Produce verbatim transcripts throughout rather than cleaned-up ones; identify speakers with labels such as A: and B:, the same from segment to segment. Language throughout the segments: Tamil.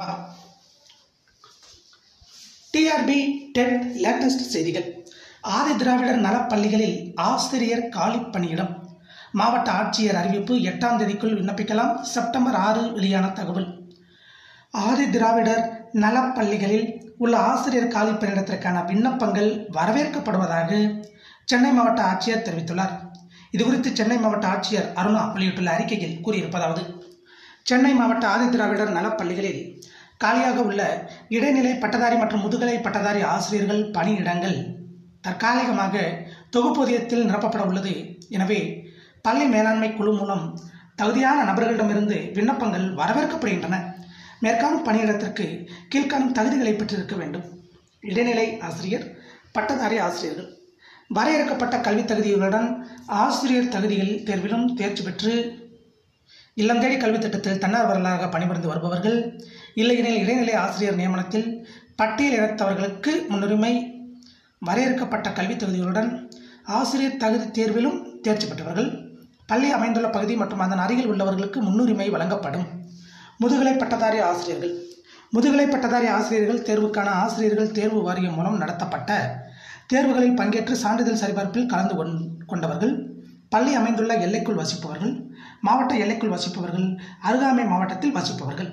A: டிஆர்பி டெட் லேட்டஸ்ட் செய்திகள். ஆதி திராவிடர் நலப்பள்ளிகளில் ஆசிரியர் காலி பணியிடம். மாவட்ட ஆட்சியர் அறிவிப்பு. எட்டாம் தேதிக்குள் விண்ணப்பிக்கலாம். செப்டம்பர் ஆறு வெளியான தகவல். ஆதி திராவிடர் நலப்பள்ளிகளில் உள்ள ஆசிரியர் காலி பணியிடத்திற்கான விண்ணப்பங்கள் வரவேற்கப்படுவதாக சென்னை மாவட்ட ஆட்சியர் தெரிவித்துள்ளார். இதுகுறித்து சென்னை மாவட்ட ஆட்சியர் அருணா வெளியிட்டுள்ள அறிக்கையில் கூறியிருப்பதாவது: சென்னை மாவட்ட ஆதி திராவிடர் நலப்பள்ளிகளில் காலியாக உள்ள இடைநிலை பட்டதாரி மற்றும் முதுகலை பட்டதாரி ஆசிரியர்கள் பணியிடங்கள் தற்காலிகமாக தொகுப்பூதியத்தில் நிரப்பப்பட உள்ளது. எனவே பள்ளி மேலாண்மை குழு மூலம் தகுதியான நபர்களிடமிருந்து விண்ணப்பங்கள் வரவேற்கப்படுகின்றன. மேற்காணும் பணியிடத்திற்கு கீழ்காணும் தகுதிகளை பெற்றிருக்க வேண்டும். இடைநிலை ஆசிரியர், பட்டதாரி ஆசிரியர்கள் வரையறுக்கப்பட்ட கல்வி தகுதிகளுடன் ஆசிரியர் தகுதிகள் தேர்விலும் தேர்ச்சி பெற்று இல்லம் தேடி கல்வி திட்டத்தில் தன்னார்வலராக பணிபுரிந்து வருபவர்கள், இல்லையெனில் இடைநிலை ஆசிரியர் நியமனத்தில் பட்டியல் இனத்தவர்களுக்கு முன்னுரிமை. வரையறுக்கப்பட்ட கல்வி தகுதிகளுடன் ஆசிரியர் தகுதி தேர்விலும் தேர்ச்சி பெற்றவர்கள், பள்ளி அமைந்துள்ள பகுதி மற்றும் அதன் அருகில் உள்ளவர்களுக்கு முன்னுரிமை வழங்கப்படும். முதுகலை பட்டதாரி ஆசிரியர்கள் முதுகலை பட்டதாரி ஆசிரியர்கள் தேர்வுக்கான ஆசிரியர்கள் தேர்வு வாரியம் மூலம் நடத்தப்பட்ட தேர்வுகளில் பங்கேற்று சான்றிதழ் சரிபார்ப்பில் கலந்து கொண்டவர்கள், பள்ளி அமைந்துள்ள எல்லைக்குள் வசிப்பவர்கள், மாவட்ட எல்லைக்குள் வசிப்பவர்கள், அருகாமை மாவட்டத்தில் வசிப்பவர்கள்.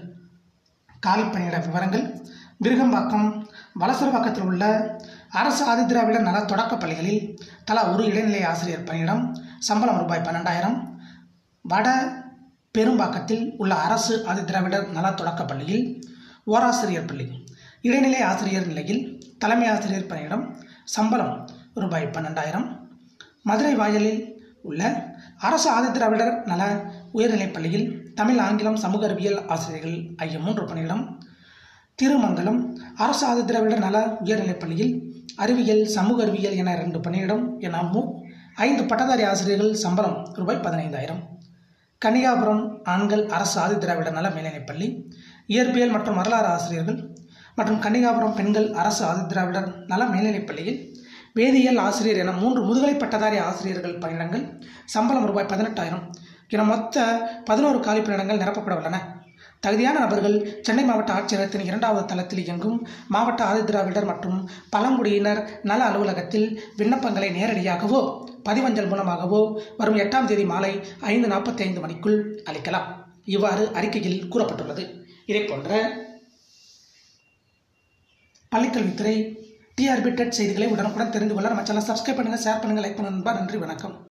A: காலி பணியிட விவரங்கள்: விருகம்பாக்கம், வலசரவாக்கத்தில் உள்ள அரசு ஆதிதிராவிடர் நல தொடக்கப் பள்ளிகளில் தலா ஒரு இடைநிலை ஆசிரியர் பணியிடம், சம்பளம் ரூபாய் பன்னெண்டாயிரம். வட பெரும்பாக்கத்தில் உள்ள அரசு ஆதிதிராவிடர் நல தொடக்கப் பள்ளியில் ஓராசிரியர் பள்ளி இடைநிலை ஆசிரியர் நிலையில் தலைமை ஆசிரியர் பணியிடம், சம்பளம் ரூபாய் பன்னெண்டாயிரம். மதுரை வாயலில் உள்ள அரசு ஆதிதிராவிடர் நல உயர்நிலைப் பள்ளியில் தமிழ், ஆங்கிலம், சமூக அறிவியல் ஆசிரியர்கள் ஐய மூன்று பணியிடம். திருமங்கலம் அரசு ஆதிதிராவிடர் நல உயர்நிலைப் பள்ளியில் அறிவியல், சமூக அறிவியல் என இரண்டு பணியிடம் என ஐந்து பட்டதாரி ஆசிரியர்கள், சம்பளம் ரூபாய் பதினைந்தாயிரம். கன்னிகாபுரம் ஆண்கள் அரசு ஆதிதிராவிடர் நல மேல்நிலைப் பள்ளி இயற்பியல் மற்றும் வரலாறு ஆசிரியர்கள் மற்றும் கன்னிகாபுரம் பெண்கள் அரசு ஆதிதிராவிடர் நல மேல்நிலைப் பள்ளியில் வேதியியல் ஆசிரியர் என மூன்று முதுகலை பட்டதாரி ஆசிரியர்கள் பணியிடங்கள், சம்பளம் ரூபாய் பதினெட்டாயிரம் என மொத்த பதினோரு காலி பணியிடங்கள் நிரப்பப்பட உள்ளன. தகுதியான நபர்கள் சென்னை மாவட்ட ஆட்சியரகத்தின் இரண்டாவது தளத்தில் இயங்கும் மாவட்ட ஆதிதிராவிடர் மற்றும் பழங்குடியினர் நல அலுவலகத்தில் விண்ணப்பங்களை நேரடியாகவோ பதிவஞ்சல் மூலமாகவோ வரும் எட்டாம் தேதி மாலை ஐந்து நாற்பத்தி ஐந்து மணிக்குள் அளிக்கலாம். இவ்வாறு அறிக்கையில் கூறப்பட்டுள்ளது. இதே போன்ற பள்ளிக்கல்வித்துறை டிஆர்பி டெட் செய்திகளை உடனுக்குடன் தெரிந்து கொள்ள நம்ம சேனலை சப்ஸ்கிரைப் பண்ணுங்கள், ஷேர் பண்ணுங்கள், லைக் பண்ணுங்கள். நன்றி, வணக்கம்.